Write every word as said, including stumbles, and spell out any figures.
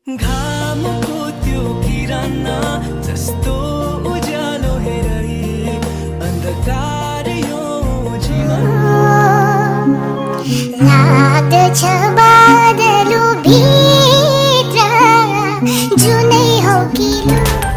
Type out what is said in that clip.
घामको त्यो किरण जस्तो उज्यालो हेरै अन्धकार यो जीवन लाग्दछ